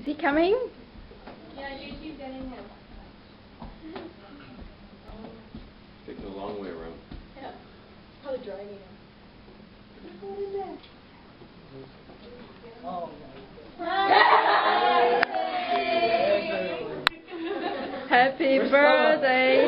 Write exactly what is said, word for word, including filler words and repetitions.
he coming? Yeah, you keep getting him. Taking a long way around. Yeah. Probably driving him. What is that? Oh. Happy birthday